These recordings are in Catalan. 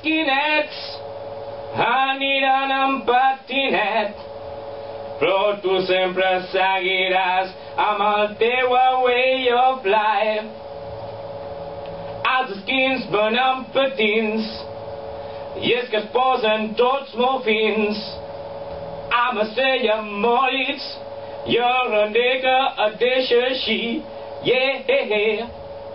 skinets aniran amb patinet, però tu sempre seguiràs amb el teu way of life. Els skins van amb patins i és que es posen tots molt fins, amb estrella mollits i el render que et deixa així, yeah.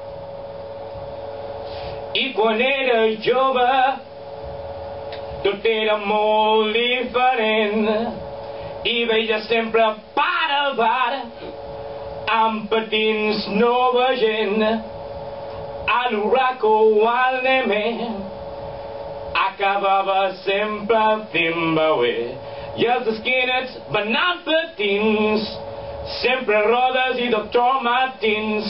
I quan era jove tot era molt diferent i veies sempre per al bar amb patins nova gent, a l'Uraco o al Neme acabava sempre fent-me i els skinets van amb patins, sempre rodes i Dr. Martins.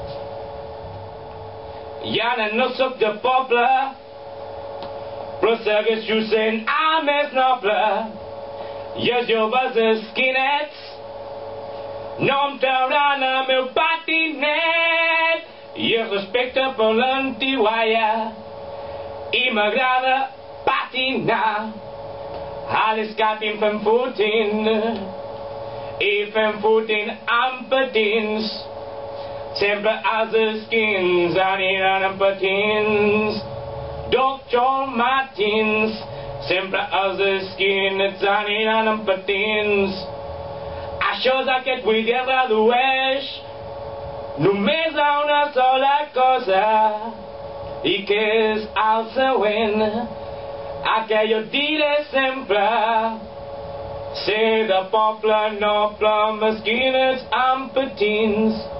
I ara no sóc de poble, però segueixo sent el més noble, i els joves skinets no em trauran el meu patinet, i el respecte per l'antigualla, i m'agrada patinar. A l'escàting fem footing, i fem footing amb patins, sempre els skins aniran amb patins. Dr. Martins, sempre els skins aniran amb patins. Això és el que et vull dir, es redueix només a una sola cosa, i que és el següent, el que jo diré sempre: ser de poble noble amb skins amb patins.